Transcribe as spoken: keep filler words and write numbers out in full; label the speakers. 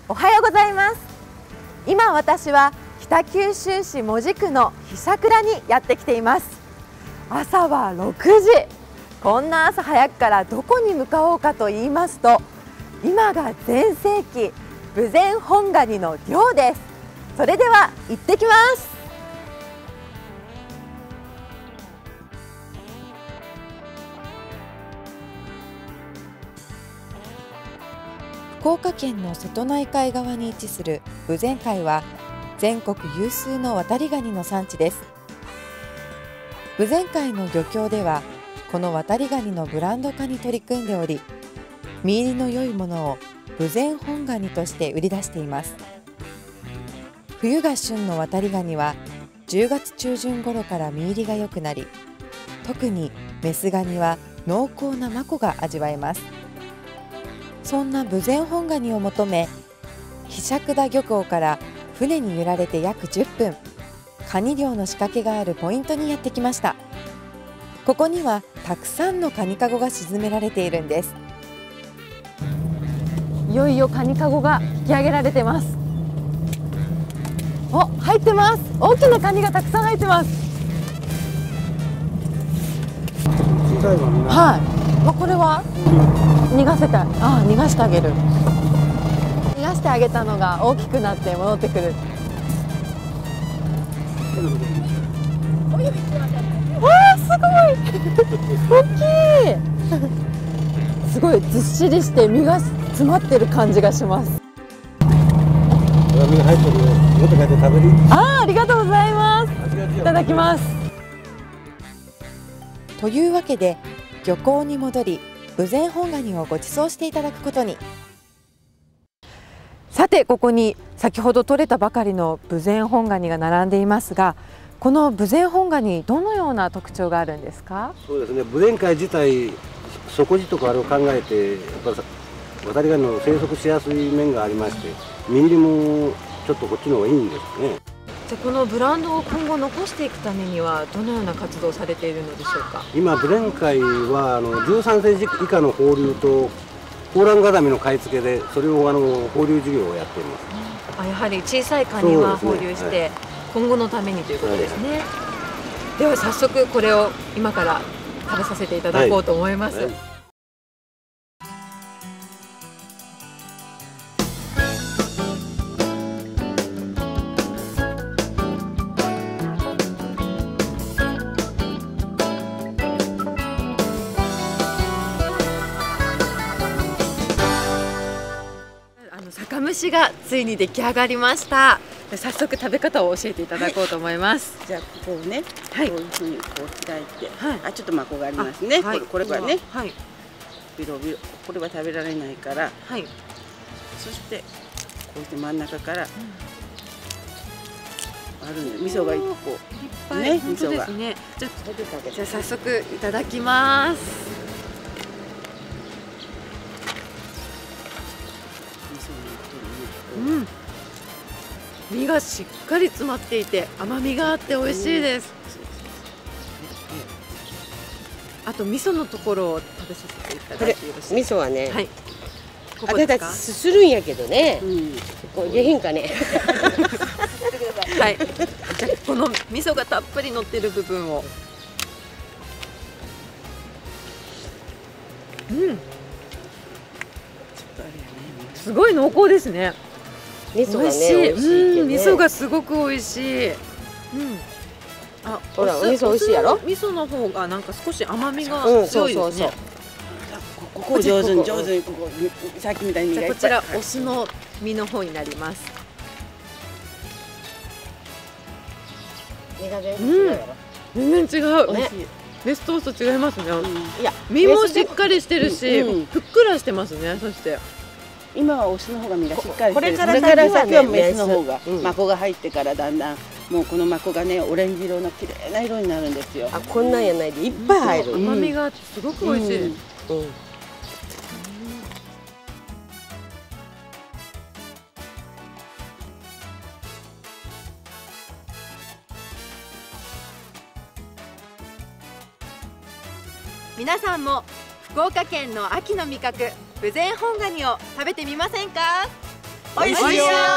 Speaker 1: おはようございます。今私は北九州市門司区のひさくらにやってきています。朝はろくじ。こんな朝早くからどこに向かおうかと言いますと、今が全盛期豊前本ガニの漁です。それでは行ってきます。福岡県の瀬戸内海側に位置する豊前海は全国有数の渡りガニの産地です。豊前海の漁協ではこの渡りガニのブランド化に取り組んでおり、身入りの良いものを豊前本ガニとして売り出しています。冬が旬の渡りガニはじゅうがつ中旬頃から身入りが良くなり、特にメスガニは濃厚なマコが味わえます。そんな豊前本ガニを求め、柄杓田漁港から船に揺られて約じゅっぷん、カニ漁の仕掛けがあるポイントにやってきました。ここにはたくさんのカニカゴが沈められているんです。いよいよカニカゴが引き上げられてます。お、入ってます。大きなカニがたくさん入ってます。
Speaker 2: 小さいわね。
Speaker 1: はい。まあ、これは逃がせた。ああ、逃がしてあげる。逃がしてあげたのが大きくなって戻ってくる。わあ、すごい大きいすごいずっしりして身が詰まってる感じがします。
Speaker 2: 身が入ってるよ。持って帰って食べる。
Speaker 1: ああ、ありがとうございます。いただきます。というわけで漁港に戻り、豊前本ガニをご馳走していただくことに。さて、ここに先ほど取れたばかりの豊前本ガニが並んでいますが、この豊前本ガニ、どのような特徴があるんですか？
Speaker 2: そうですね、豊前海自体底地とかあれを考えて、やっぱり渡りガニの生息しやすい面がありまして、身入りもちょっとこっちの方がいいんですね。
Speaker 1: じゃあこのブランドを今後残していくためにはどのような活動をされているのでしょうか？
Speaker 2: 今豊前海はあのじゅうさんセンチ以下の放流とホウランガザミの買い付けで、それをあの放流事業をやっています。
Speaker 1: あ、やはり小さいカニは放流して、はい、今後のためにということですね。はい、では早速これを今から食べさせていただこうと思います。はいはい、酒蒸しがついに出来上がりました。早速食べ方を教えていただこうと思います。
Speaker 3: じゃあここをね、はい、こういうふうにこう開いて、はい、あ、ちょっとマコがありますね。はい、これこれはね、はい、ビロビロ、これは食べられないから、はい、そしてこうして真ん中から、うん、あるんで、味噌が一個ね、味噌が。ね、じゃあ、
Speaker 1: じゃあ早速いただきます。うん、身がしっかり詰まっていて甘みがあって美味しいです。あと味噌のところを食べさせていただいてよろしいですか？
Speaker 4: 味噌はね、
Speaker 1: はい、
Speaker 4: あれたちすするんやけどね、これ下品かね。
Speaker 1: はい、じゃあこの味噌がたっぷり乗ってる部分を、うん、すごい濃厚ですね。
Speaker 4: 味噌がね、美味しいけどね。
Speaker 1: 味噌がすごく美味しい。うん。あ、
Speaker 4: ほら、お味噌美味しいやろ。
Speaker 1: 味噌の方がなんか少し甘みが強いですね。
Speaker 3: ここ上手に上手にここさっきみたいに。
Speaker 1: じゃあこちらお酢の身の方になります。うん。全然違う。ね。ベストースト違いますね。いや、身もしっかりしてるし、ふっくらしてますね。そして。
Speaker 3: 今はオスの方が身がしっかりしてる。これから先はメスの方が、マコが入ってからだんだんもうこのマコがね、オレンジ色の綺麗な色になるんですよ。
Speaker 4: あ、こんなんやないでいっぱい入る。
Speaker 1: 甘みがすごく美味しいです。皆さんも福岡県の秋の味覚、豊前本ガニを食べてみませんか？
Speaker 3: おいしいよ。